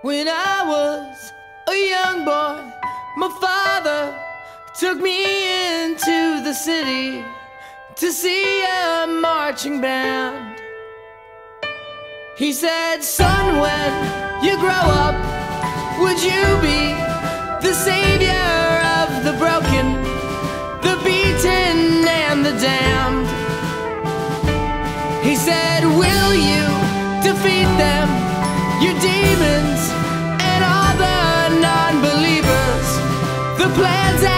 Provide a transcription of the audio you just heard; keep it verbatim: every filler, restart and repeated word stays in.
When I was a young boy, my father took me into the city to see a marching band. He said, son, when you grow up, would you be the savior of the broken, the beaten and the damned? He said, will you defeat them, your demons and all the non-believers, the plans